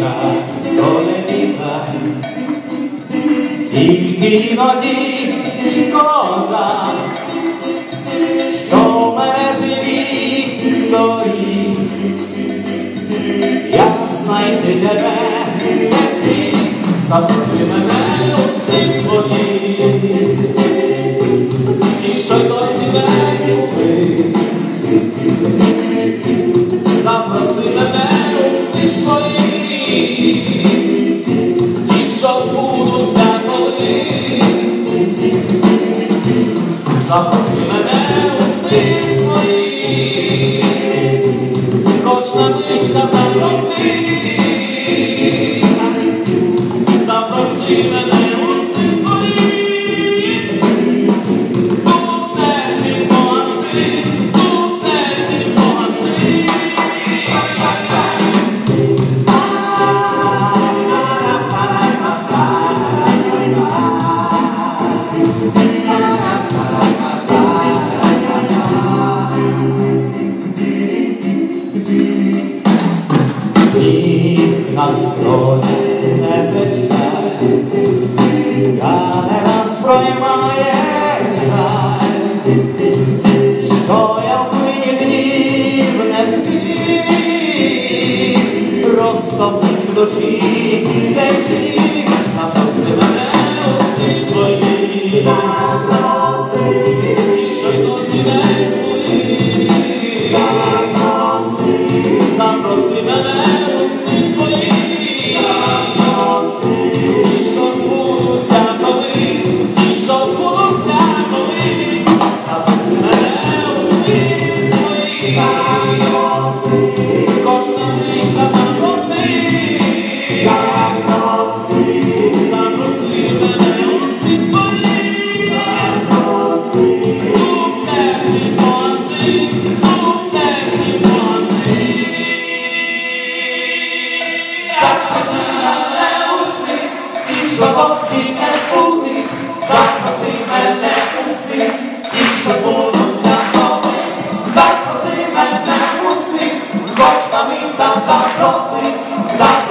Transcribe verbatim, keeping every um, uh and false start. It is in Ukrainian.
віка, то не віка, тільки іноді шкода, що в мене живі доріг. Я знайти тебе не слід, запроси мене у сни свої, ті, що й досі не любив. Запроси мене у сни свої, ті, що збудуться колись. Запроси мене у сни свої, хоч на мить та запроси. Запроси мене у сни свої, ту в серці погаси, ту в серці погаси. Сніг на скроні не пече, тяне нас проймає жаль, що я в мої днів не спів, розтопив в душі цей сніг. Запроси мене у сни свої, запроси, ті, що й досі не збулі. Запроси мене у сни свої, ті, що збудуться колись, ті, що збудуться колись. Запроси мене у сни свої, кожна мить та запроси. Запроси мене у сни свої, ту в серці погаси, ту в серці погаси. Запроси мене у сни, ті, що досі не збулись. Запроси мене у сни, ті, що збудуться колись. Запроси мене у сни, хоч на мить та запроси.